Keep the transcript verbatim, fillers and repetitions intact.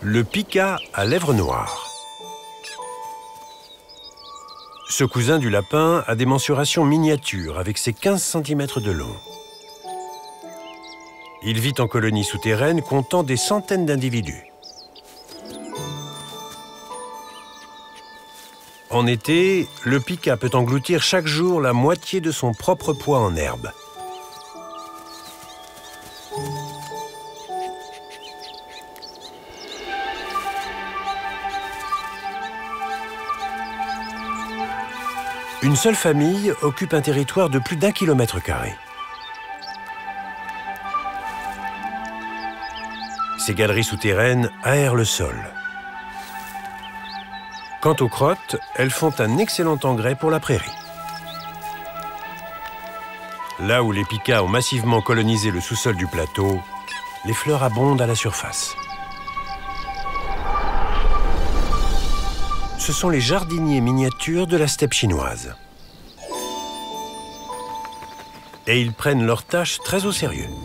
Le pika à lèvres noires. Ce cousin du lapin a des mensurations miniatures avec ses quinze centimètres de long. Il vit en colonie souterraine comptant des centaines d'individus. En été, le pika peut engloutir chaque jour la moitié de son propre poids en herbe. Une seule famille occupe un territoire de plus d'un kilomètre carré. Ces galeries souterraines aèrent le sol. Quant aux crottes, elles font un excellent engrais pour la prairie. Là où les pikas ont massivement colonisé le sous-sol du plateau, les fleurs abondent à la surface. Ce sont les jardiniers miniatures de la steppe chinoise. Et ils prennent leur tâche très au sérieux.